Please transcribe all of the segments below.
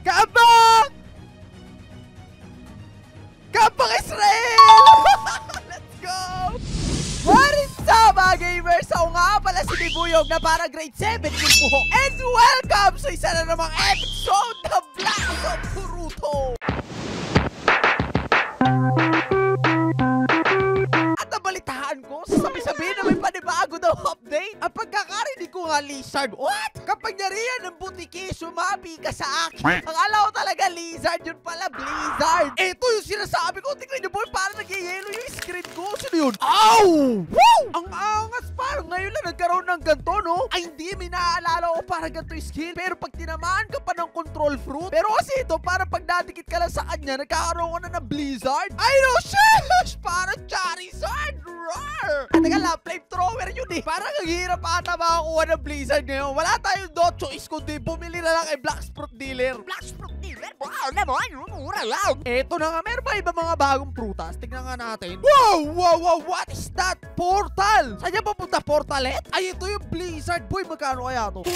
Kabang! Kabang Israel! Let's go! What is up mga gamers? Ako nga pala si Bibuyog na para grade 7 yung puho. And welcome sa isa na namang episode ng Blacks of Boruto! At nabalitaan ko, sabi-sabi na may panibago daw update. Ang pagkakarinig ko nga, Lizard. What? Kapangyarihan ng butiki, sumabi ka sa akin. Ang alam ko talaga, Lizard. Yun pala, Blizzard. Ito yung sinasabi ko. Tingnan nyo, boy, parang nag-yellow yung screen ko. Sino yun? Ow! Woo! Ang angas, parang ngayon lang nagkaroon ng ganito, no? Ay, hindi, may naaalala ko parang ganito yung skill. Pero pag tinamaan ka pa ng control fruit. Pero kasi ito, parang pag nadikit ka lang sa kanya, nagkakaroon ka na ng Blizzard. I know, sheesh! Parang Charizard! Roar! At teka lang, flamethrower yun eh. Parang ang hirap ata makakuha ng Blizzard ngayon. Wala tayong no choice kundi bumili na lang kay Blacksprout Dealer. Blacksprout Dealer? Wow naman! Mura lang! Eto na nga, meron ba iba mga bagong prutas? Tignan nga natin. Wow! Wow! Wow! What is that? Portal! Saan niya papunta? Portalet? Ay, ito yung Blizzard. Boy, magkano kaya to?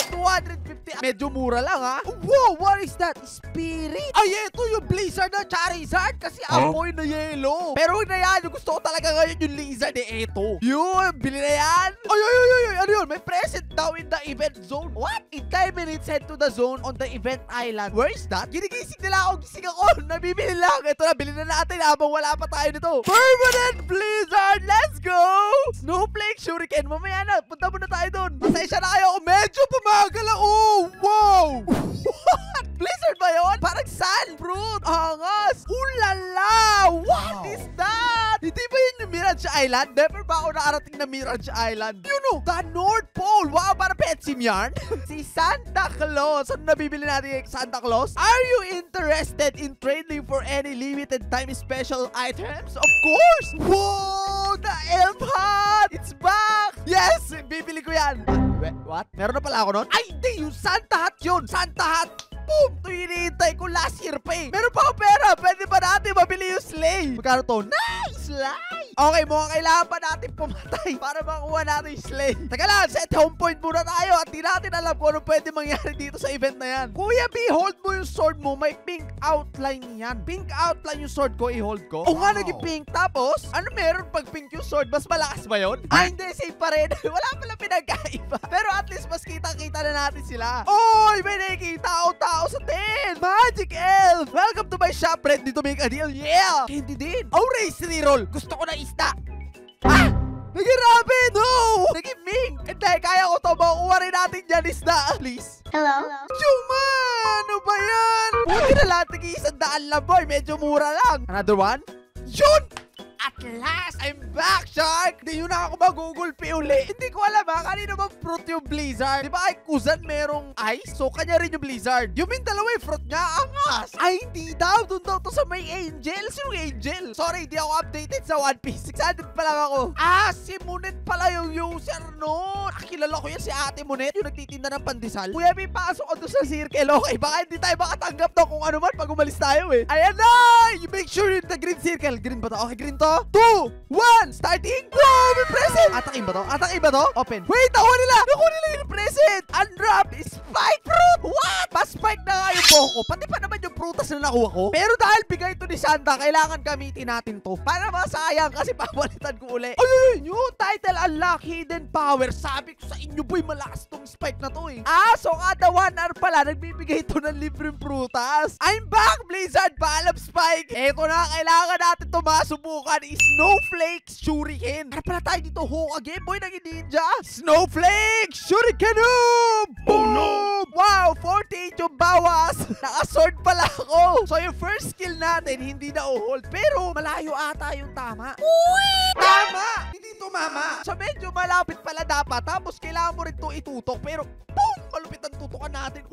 2,250. Medyo mura lang ha. Wow! What is that? Spirit? Ay, ito yung Blizzard na Charizard kasi apoy na yellow. Pero huwag na yan. Yung gusto ko talaga ngayon yung Lizard eh. Eto. Yun! Bili na yan. Ay! Ano yun? May present daw in the event zone. What? In 10 minutes, head to the zone on the event island. Where is that? Ginigising nila ako. Gising ako. Nabibili lang. Ito na, bilhin na natin habang wala pa tayo nito. Permanent Blizzard! Let's go! Snowflake Shuriken. Mamaya na. Punta muna tayo doon. Pasensya na kayo. Medyo pumagal ako. Wow! What? Blizzard ba yun? Parang sun fruit. Angas. Ulala! What is that? Hindi ba yun yung Mirage Island? Never ba ako nakarating na Mirage Island? You know, the North Pole. Wow, parang pet sim yarn. Si Santa Claus. Ano nabibili natin yung Santa Claus? Are you interested in trading for any limited time special items? Of course! Whoa! The Elf Hat! It's back! Yes! Bibili ko yan. What? Meron na pala ako nun? Ay, hindi! Yung Santa Hat yun! Santa Hat! Boom! Ito hinihintay ko last year pa eh. Meron pa ako pera. Pwede ba natin mabili yung sleigh? Magkano to? Nice! Sleigh! Okay, mukhang kailangan pa natin pumatay para makuha natin yung sleigh. Teka lang, set home point muna tayo at di natin alam kung ano pwede mangyari dito sa event na yan. Kuya B, hold mo yung sword mo. May pink outline yan. Pink outline yung sword ko, i-hold ko. O nga, naging pink. Tapos, ano meron pag pink yung sword? Mas malakas ba yun? Ah, hindi. Same pa rin. Wala pala pinagkaiba. Pero at least mas kita-kita na natin sila. Oy! May nakikita ako tao sa tin! Magic Elf! Welcome to my shop, ready to make a deal. Yeah! Candy din. Oh, race reroll. Gusto ko na isda. Ah! Naging rabbit! No! Naging mink! Hindi, kaya ko to. Makukuha rin natin dyan isda. Please. Hello? Chuma! Ano ba yan? Buti na lang. Tig-100 lang, boy. Medyo mura lang. Another one? Yun! At last, I'm back, Shark! Hindi yun na ako magugulpi uli. Hindi ko alam ha, kanina bang fruit yung Blizzard? Di ba kay Kuzan merong ice? So, kanya rin yung Blizzard. Yung min dalawa yung fruit niya, angas! Ay, hindi daw. Doon daw to sa may Angel. Sinong Angel? Sorry, hindi ako updated sa One Piece. 600 pa lang ako. Ah, si Munet pala yung user nun. Kilala ko yan si Ate Munet, yung nagtitinda ng pandesal. Kuya, may pasok ko doon sa circle. Okay, baka hindi tayo makatanggap to kung ano man pag umalis tayo eh. Ayan na! You make sure yung the green circle. Green ba to? Okay, green to. 2, 1, starting! Wow! May present! Atakin ba to? Atakin ba to? Open. Wait! Nakuha nila! Nakuha nila yung present! Unwrap! Spike fruit! What? Pa-spike na nga yung buhok ko. Pati pa naman yung prutas na nakuha ko. Pero dahil bigay ito ni Santa, kailangan gamitin natin to. Para masayang kasi papalitan ko uli. Ay! New title unlock hidden power. Sabi ko sa inyo, boy, malakas tong spike na to eh. Ah, so kada 1 hour pala, nagbibigay ito ng libreng prutas. I'm back, Blizzard! Paalam, Spike! Eto na, kailangan natin ito masubukan. Snowflake Shuriken. Para pala tayo dito, Hokage, boy, naging ninja. Snowflake Shuriken! Boom! No! Wow, 48 yung bawas. Naka-sword pala ako. So, yung first skill natin, hindi na hold. Pero, malayo ata yung tama. Uy! Tama! Hindi tumama. So, medyo malapit pala dapat. Tapos, kailangan mo rin ito itutok. Pero, boom! Malupit ang tutukan natin.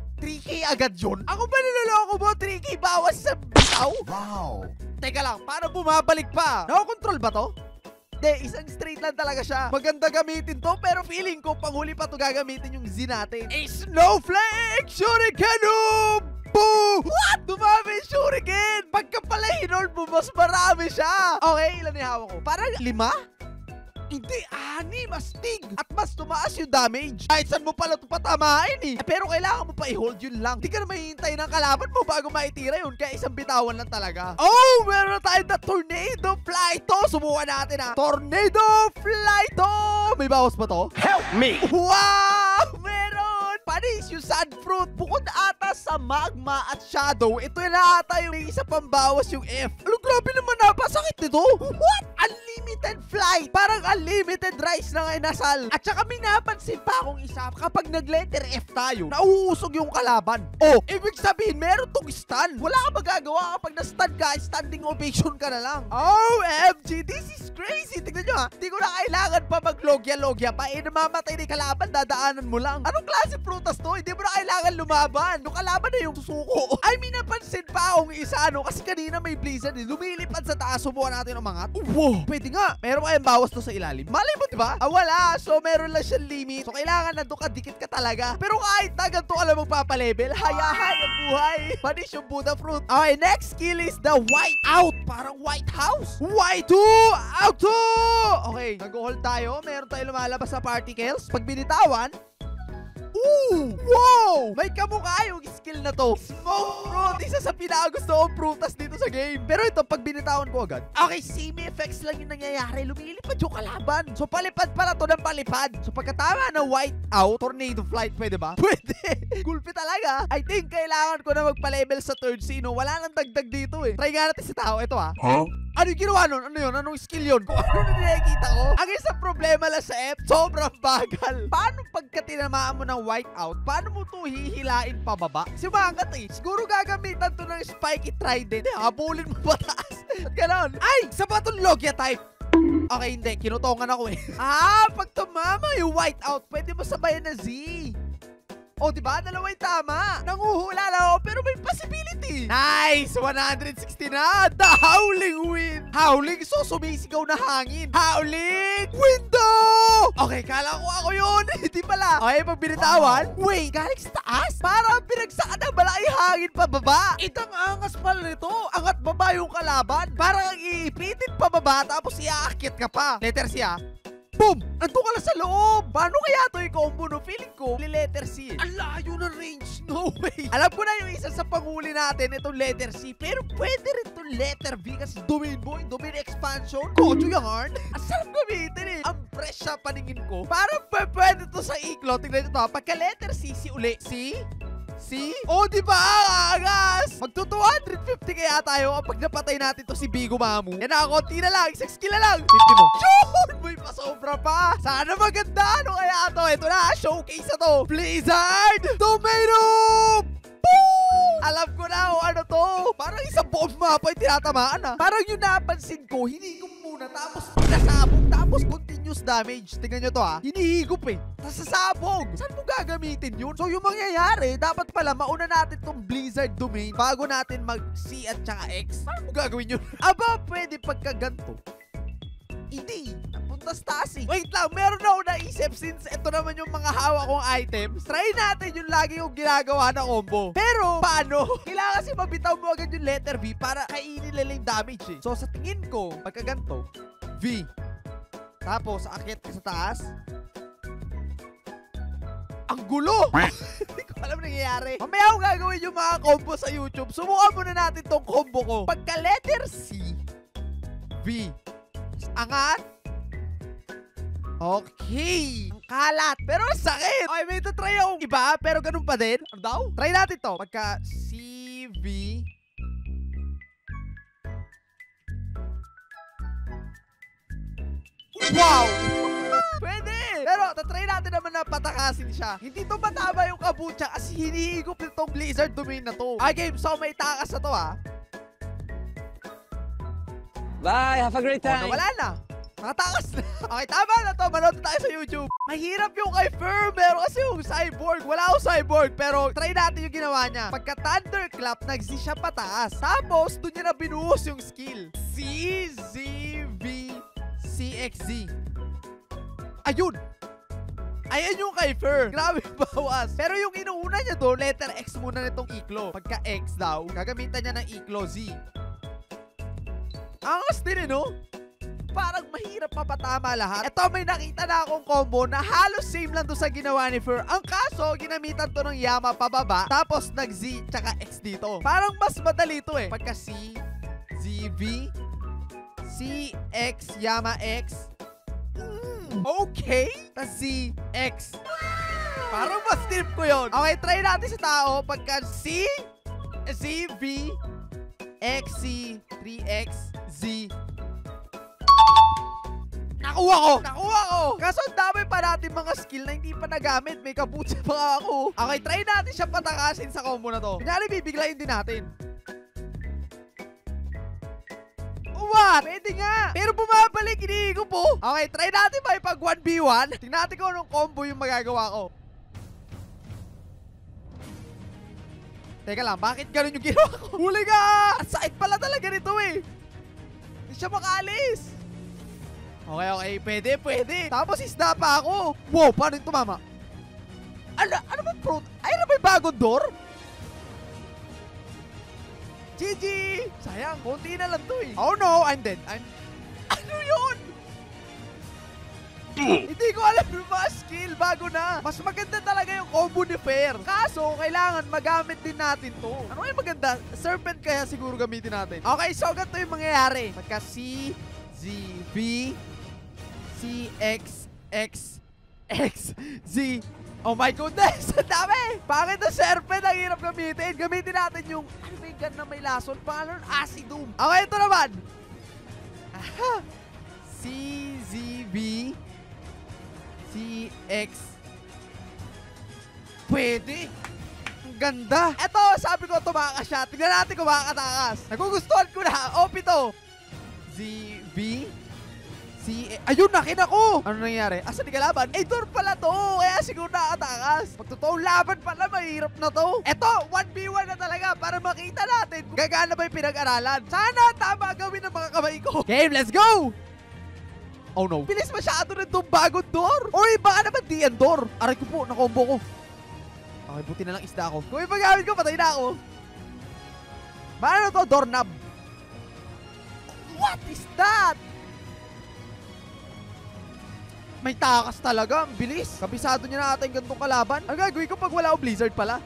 3K agad yun. Ako ba niloloko mo? 3K bawas sa bitaw? Wow! Teka lang, paano bumabalik pa? Nako-control ba to? Hindi, isang straight lang talaga siya. Maganda gamitin to, pero feeling ko panghuli pa to gagamitin yung Z natin. A Snowflake Shuriken! Boom! What? Dumami yung Shuriken! Pagka pala hinold mo, mas marami siya. Okay, ilan yung hawak ko? Parang 5? Hindi, 6. Astig. At mas tumaas yung damage. Kahit saan mo pala ito patamain pero kailangan mo pa i-hold yun lang. Hindi ka na mahihintay ng kalaban mo bago maitira yun. Kaya isang bitawan lang talaga. Oh, meron na tayo na Tornado Flyto. Subukan natin Tornado Flyto. May bawas ba to? Help me! Wow! Meron! Panis yung Sand Fruit. Bukod ata sa Magma at Shadow, ito na ata yung isa pang bawas yung F. Grabe naman napasakit nito. What? Unlimited flight. Parang unlimited rice na inasal. At saka may napansin pa akong isa. Kapag nag-letter F tayo, nauusog yung kalaban. Oh, ibig sabihin, meron tong stun. Wala ka magagawa kapag na-stun ka, standing ovation ka na lang. OMG, this is crazy. Tignan nyo Hindi ko na kailangan pa mag-logya-logya pa. Namamatay na yung kalaban, dadaanan mo lang. Anong klase prutas to? Hindi mo na kailangan lumaban. Yung kalaban na yung susuko. I mean, napansin pa akong isa, kasi kanina may blizzard. Lumilipad sa taas, subukan natin ang mga. Wow, pwede nga. Meron kayang bawas to sa ilalim. Malay mo, diba? Wala. So, meron lang siyang limit. So, kailangan na doon kadikit ka talaga. Pero kahit na ganito ka lang magpapalevel, hayahay ang buhay. Panis yung Buddha Fruit. Okay, next skill is the White Out. Parang White House. White 2! Out 2! Okay, nag-hold tayo. Meron tayo lumalabas sa particles. Pag binitawan, ooh! Wow! May kamukha yung skill na to. Smoke Fruit! Isa sa pinakagusto kong prutas dito sa game. Pero ito, pag binitawan ko agad. Okay, semi effects lang yung nangyayari. Lumilipad yung kalaban. So, palipad pala to ng palipad. So, pagkatama na White Out, Tornado Flight, pwede ba? Pwede! Gulpi talaga. I think kailangan ko na magpa-level sa third sino. Wala nang dagdag dito Try nga natin si tao. Ito Huh? Ano yung ginawa nun? Ano yun? Anong skill yun? Kung ano na nakikita ko? Ang isang problema lang sa F, sobrang bagal. Paano pagka tinamaan mo ng White Out, paano mo to hihilain pababa? Si Mangat siguro gagamitan to ng spiky trident. Habulin mo pataas. At ganon. Ay! Sa batong Logia type. Okay, hindi. Kinutongan ako pag tumama yung White Out, pwede mo sabayan na Z. Oh, diba? Dalawa yung tama. Nanguhula lang ako, pero may possibility. Nice! 160 na. The Howling Wind. Howling, so sumisigaw na hangin. Howling Window! Okay, kala ko ako yun. Hindi pala. Okay, pag binitawan. Wait, galing sa taas? Parang pinagsaan na malaki hangin pababa. Itang angas pala nito. Angat baba yung kalaban. Parang iipitin pababa, tapos iaakit ka pa. Letter C Boom! Nandun ka lang sa loob! Paano kaya ito yung combo no? Feeling ko, letter C. Ang layo ng range. No way! Alam ko na yung isa sa panghuli natin, itong letter C. Pero pwede rin itong letter V kasi domain boy, domain expansion. Kocho yarn. Ang sarap gamitin Ang fresh sa paningin ko. Parang pwede ito sa iklo. Tingnan ito pagka letter C, uli. C? See? Oh, di ba? Angas! Magto 250 kaya tayo kapag napatay natin to si Bigo Mamu. Yan na, konti na lang. Isang skill na lang. 50 mo. Yun! May pasobra pa. Sana maganda. Ano kaya to? Ito na. Showcase na to. Blizzard! Tomato! Boom! Alam ko na kung ano to. Parang isang buong mapa yung tinatamaan Parang yung napansin ko, hinigop muna. Tapos pinasabog. Tapos continuous damage. Tingnan nyo to Hinihigop Tapos sasabog. Saan mo gagamitin yun? So yung mangyayari, dapat pala mauna natin tong Blizzard domain bago natin mag-C at saka X. Paano mo gagawin yun? Aba, pwede pagka ganito. Hindi. Napunta sa taas Wait lang, meron na ako naisip since ito naman yung mga hawak kong items. Try natin yung lagi yung ginagawa na combo. Pero, paano? Kailangan kasi mabitaw mo agad yung letter V para kainin nila yung damage So, sa tingin ko, pagka ganito, V. Tapos, akit ka sa taas. Ang gulo! Hindi ko alam nangyayari. Mamaya ako gagawin yung mga combo sa YouTube. Subukan muna natin tong combo ko. Pagka letter C, V. Angat. Okay. Ang kalat. Pero ang sakit. Okay, may ito try akong iba. Pero ganun pa din. Ano daw? Try natin to. Pagka CV. Wow! Pwede! Pero, tatry natin naman na patakasin siya. Hindi to matama yung kabucha kasi hiniigop nitong Blizzard domain na to. Okay, game. So, may takas na to Bye! Have a great time! Nawala na. Nakatakas na. Okay, tama na to. Manood tayo sa YouTube. Mahirap yung kay Fur. Meron kasi yung cyborg. Wala akong cyborg. Pero try natin yung ginawa niya. Pagka Thunderclap, nag-Z siya pataas. Tapos, doon niya na binuhos yung skill. CZV-CXZ. Ayun. Ayan yung kay Fur. Grabe bawas. Pero yung inuuna niya doon, letter X muna nitong Iklo. Pagka X daw, gagamitan niya ng Iklo Z. Angas din no? parang mahirap mapatama lahat. Ito, may nakita na akong combo na halos same lang to sa ginawa ni Fer. Ang kaso, ginamitan to ng Yama pababa, tapos nag-Z tsaka X dito. Parang mas madali to eh. Pagka C, Z, V, C, X, Yama, X. Okay. Tas Z, X. Parang mas trip ko yun. Okay, try natin sa tao. Pagka C, Z, V, X, C, 3X, Z. Nakuha ko! Nakuha ko! Kaso ang dami pa natin mga skill na hindi pa nagamit. May kabutsa pa ako. Okay, try natin siya patakasin sa combo na to. Kunyari, bibiglayin din natin. What? Pwede nga. Pero bumabalik, iniigo po. Okay, try natin ba pag 1v1? Tingnan natin kung anong combo yung magagawa ko. Teka lang, bakit ganun yung ginawa ko? Huli ka! Ang sakit pala talaga nito eh. Hindi siya makaalis. Okay. Pwede. Tapos isda pa ako. Wow, paano yung tumama? Ano ba bro? Ay, ano ba yung bagong door? GG! Sayang, konti na lang to eh. Oh no, I'm dead. Ano yun? Hindi ko alam yung mga skill. Bago na. Mas maganda talaga yung combo ni Fer. Kaso, kailangan magamit din natin to. Ano yung maganda? Serpent kaya siguro gamitin natin. Okay, so ganito yung mangyayari. Pagka C, Z, V, C, X, X, X, Z. Oh my goodness! Ang dami! Bakit ang serpent ang hirap gamitin? Gamitin natin yung, ano ba yung gun na may lason? Pangalan, Acidum. Okay, ito naman. C, Z, V, C, X. Pwede. Ang ganda. Ito, sabi ko tumakas siya. Tignan natin kung makakatakas. Nagugustuhan ko na. OP to. Z, V, C, ayun, nakita ko. Ano nangyari? Asa di kalaban? Eh, door pala to. Kaya siguro nakatakas. Pag totoong laban pala, mahirap na to. Eto, 1v1 na talaga para makita natin kung gagana ba yung pinag-aralan. Sana tama gawin ng mga kamay ko. Game, let's go! Oh no. Bilis masyado na itong bagong door. Or baka naman di yan door. Aray ko po, nakombo ko. Okay, buti na lang isda ako. Kung ipagamit ko, patay na ako. Paano to? Doorknob. What is that? May takas talaga. Ang bilis. Kabisado niya na ata yung gantong kalaban. Ang gagawin ko pag wala o blizzard pala?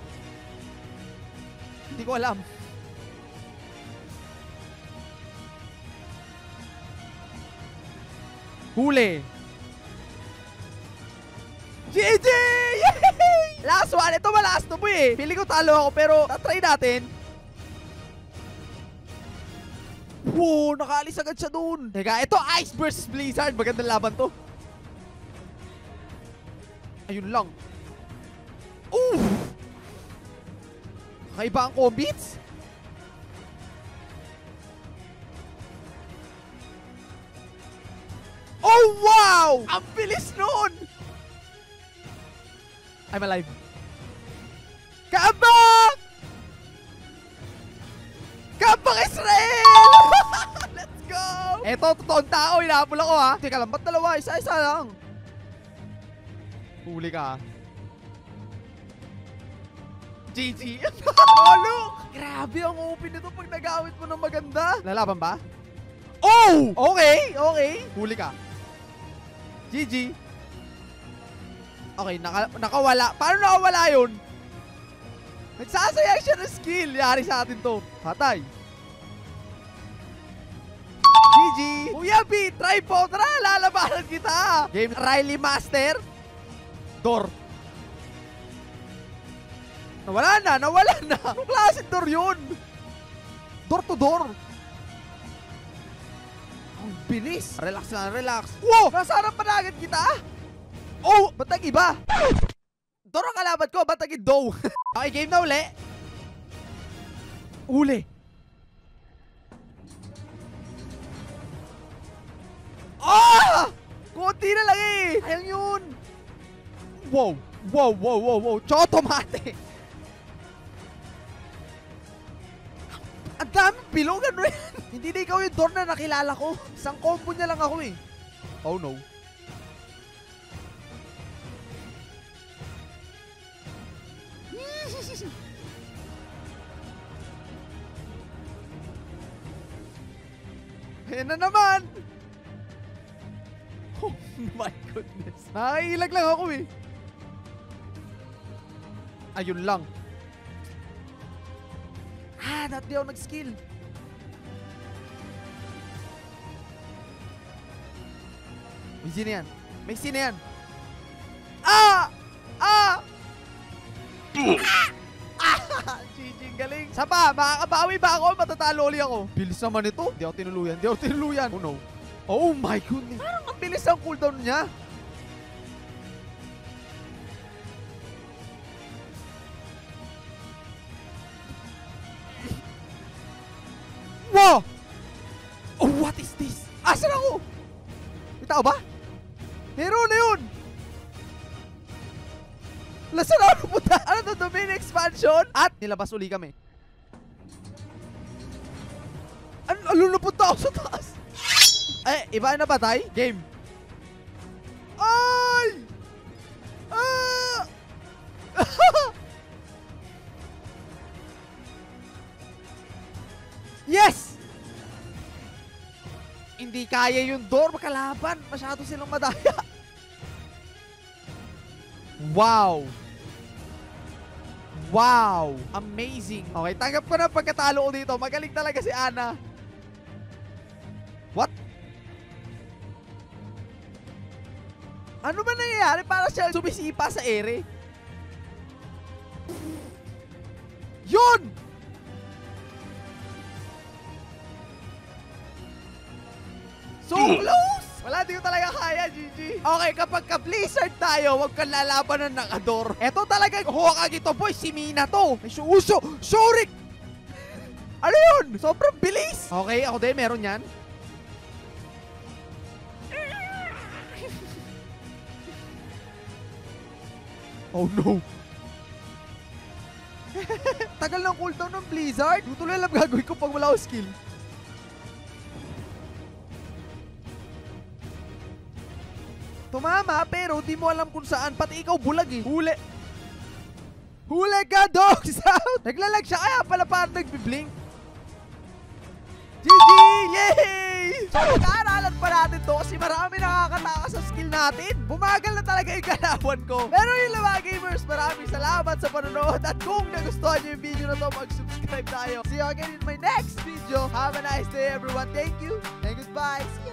Hindi ko alam. Huli. GG! Yay! Last one. Ito malakas to po eh. Pili ko talo ako pero tatry natin. Wow, nakaalis agad siya doon. Teka, ito Ice versus Blizzard. Magandang laban to. Ayun lang. Ooh! Kakaiba ang combits. Oh, wow! Ang bilis nun! I'm alive. Kabak! Kabak Israel! Let's go! Eto, totoong tao. Hinahabol ako ha. Teka lang, ba't dalawa? Isa-isa lang. Huli ka. GG. Oh, look! Grabe ang open nito pag nagamit mo ng maganda. Lalaban ba? Oh! Okay. Huli ka. GG. Okay, nakawala. Paano nakawala yun? Nagsasayang siya ng skill. Yari sa atin to. Patay. GG. Kuya B, try po. Tara, lalabanan kita. Game Riley Master. Door. Nawala na. Anong klase door yun? Door to door. Ang bilis. Relax lang, relax. Wow! Nasa harap pa na agad kita. Oh! Ba't nag-iba? Door ang kalaban ko. Ba't nag-do? Okay, game na uli. Uli. Ah! Kunti na lang eh. Ayun yun. Wow. Chotomate. Ang daming bilog. Ano yan? Hindi na ikaw yung door na nakilala ko. Isang combo niya lang ako eh. Oh no. Ayan na naman. My goodness. Nakailag lang ako eh. Ayun lang. Not di ako nag-skill. May sino yan? May sino yan? GG, galing. Sapa, makakabawi ba ako? Matatalo ulit ako. Bilis naman ito. Di ako tinuluyan. Oh no. Oh my goodness. Parang ang bilis ang cooldown niya. Wow! Oh, what is this? Asan ako? May tao ba? Hero na yun! Lasan ako puta? Ano to? Domain expansion? At nilabas uli kami. Ano napunta ako sa taas? Iba na ba tayo? Game. Ay! Yes! Hindi kaya yung door makalaban. Masyado silang madaya. Wow! Wow! Amazing! Okay, tanggap ko na pagkatalo ko dito. Magaling talaga si Ana. What? Ano ba nangyayari? Para siya sumisipa sa ere. Yun! So close! Wala, di ko talaga kaya, GG. Okay, kapag ka-Blizzard tayo, huwag kang lalaban ng nakador. Eto talaga, Hokage to, boy. Si Mina to. May Uso! Shorik! Ano yun? Sobrang bilis! Okay, ako din, meron yan. Oh no! Tagal ng cooldown ng Blizzard. Tutuloy lang gagawin ko pag wala ko skill. Tumama, pero di mo alam kung saan. Pati ikaw bulag eh. Huli. Huli ka, dogs out! Naglalag siya, kaya pala parang nagbiblink. GG! Yay! So, mag-aaralan pa natin to kasi marami nakakatakas sa skill natin. Bumagal na talaga yung kalaban ko. Pero yun lang mga gamers, maraming salamat sa panonood. At kung nagustuhan nyo yung video na to, mag-subscribe tayo. See you again in my next video. Have a nice day everyone. Thank you and goodbye. See ya!